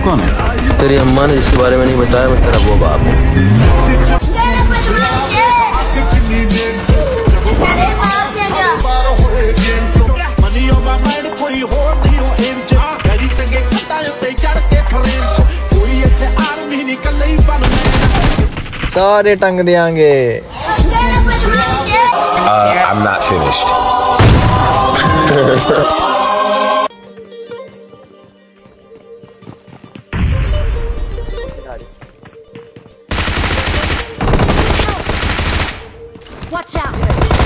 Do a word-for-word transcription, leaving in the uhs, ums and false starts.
कौन है? तेरी अम्मा ने जिसके बारे में नहीं बताया मैं तेरा वो बाप हूँ। सारे टंग देंगे। Uh, I'm not finished. Watch out!